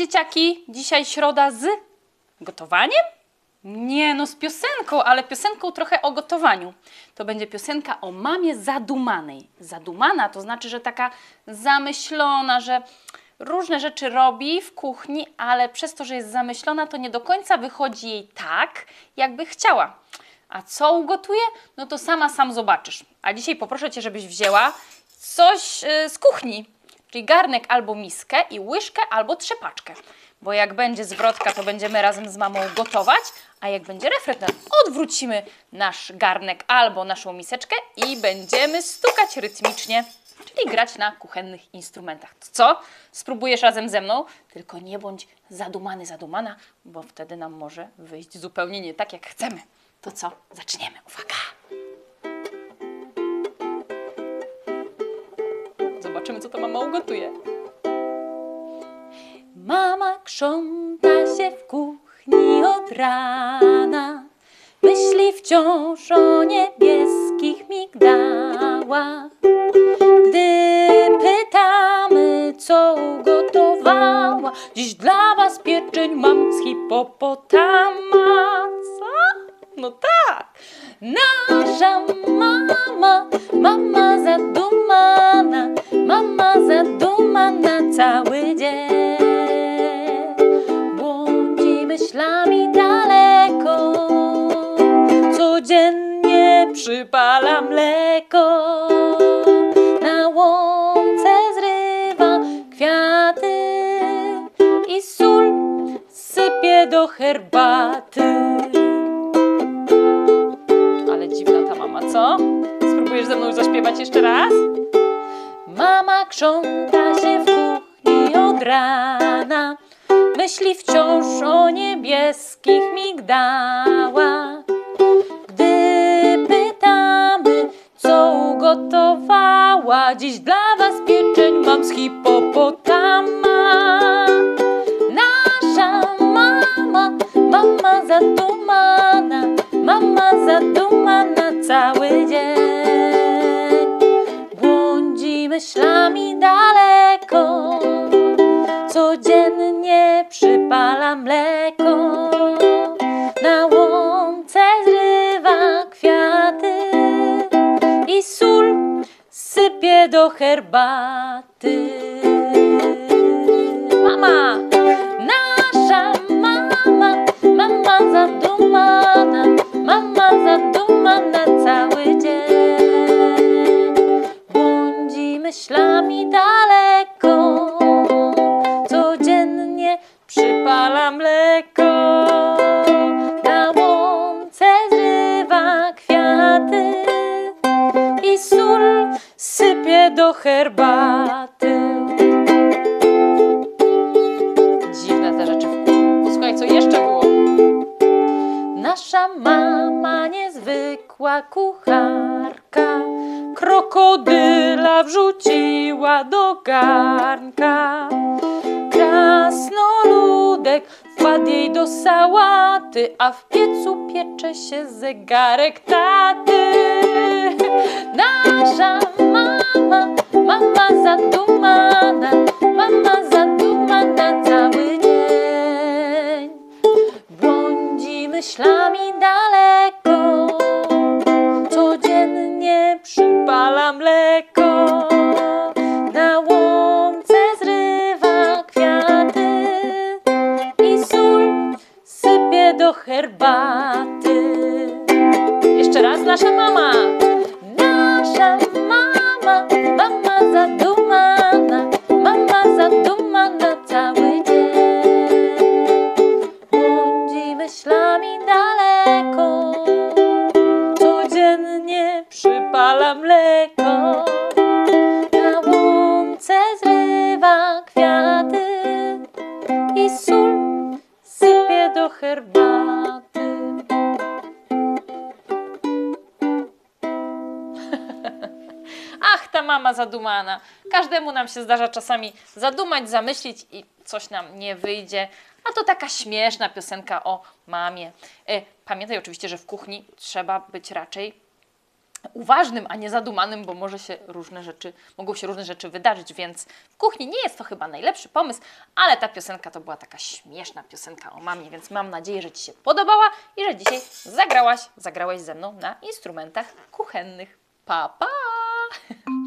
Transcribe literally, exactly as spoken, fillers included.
dzieciaki, dzisiaj środa z gotowaniem? Nie, no z piosenką, ale piosenką trochę o gotowaniu. To będzie piosenka o mamie zadumanej. Zadumana to znaczy, że taka zamyślona, że różne rzeczy robi w kuchni, ale przez to, że jest zamyślona, to nie do końca wychodzi jej tak, jakby chciała. A co ugotuje? No to sama sam zobaczysz. A dzisiaj poproszę Cię, żebyś wzięła coś yy, z kuchni, czyli garnek albo miskę i łyżkę albo trzepaczkę. Bo jak będzie zwrotka, to będziemy razem z mamą gotować, a jak będzie refren, to odwrócimy nasz garnek albo naszą miseczkę i będziemy stukać rytmicznie, czyli grać na kuchennych instrumentach. To co? Spróbujesz razem ze mną? Tylko nie bądź zadumany, zadumana, bo wtedy nam może wyjść zupełnie nie tak, jak chcemy. To co? Zaczniemy. Uwaga! Zobaczymy, co to mama ugotuje. Mama krząta się w kuchni od rana, myśli wciąż o niebieskich migdałach. Gdy pytamy, co ugotowała, dziś dla was pieczeń mam z hipopotama. Co? No tak! Nasza mama, mama zadumana, mama zadumana cały dzień. Błądzi myślami daleko, codziennie przypala mleko. Na łące zrywa kwiaty i sól sypie do herbaty. Ale dziwna ta mama, co? Spróbujesz ze mną zaśpiewać jeszcze raz? Mama krząta się w kuchni od rana, myśli wciąż o niebieskich migdałach. Gdy pytamy, co ugotowała, dziś dla was pieczeń mam z hipopotama. Nasza mama, mama zadumana, mama zadumana cały dzień. Błądzi myślami daleko, codziennie przypala mleko. Na łące zrywa kwiaty i sól sypie do herbaty. Mama! Nasza mama, mama zadumana, mama zadumana cały dzień. Błądzi myślami daleko, codziennie przypala mleko. Na łące zrywa kwiaty i sól sypie do herbaty. Dziwne te rzeczy w kuchni. Posłuchaj, co jeszcze było. Nasza mama niezwykła kucharka, krokodyla wrzuciła do garnka. Krasnoludek wpadł jej do sałaty, a w piecu piecze się zegarek taty. Nasza mama, mama zadumana, mama zadumana cały dzień. Błądzi myślami daleko, codziennie przypala mleko. Na łące zrywa kwiaty i sól sypie do herbaty. Jeszcze raz nasza mama. Nasza mama, mama zadumana, mama zadumana cały dzień. Błądzi myślami daleko, codziennie przypala mleko. Na łące zrywa kwiaty i sól sypie do herbaty. Ach, ta mama zadumana. Każdemu nam się zdarza czasami zadumać, zamyślić i coś nam nie wyjdzie. A to taka śmieszna piosenka o mamie. Pamiętaj oczywiście, że w kuchni trzeba być raczej uważnym, a nie zadumanym, bo może się różne rzeczy, mogą się różne rzeczy wydarzyć, więc w kuchni nie jest to chyba najlepszy pomysł, ale ta piosenka to była taka śmieszna piosenka o mamie, więc mam nadzieję, że Ci się podobała i że dzisiaj zagrałaś, zagrałeś ze mną na instrumentach kuchennych. Pa, pa!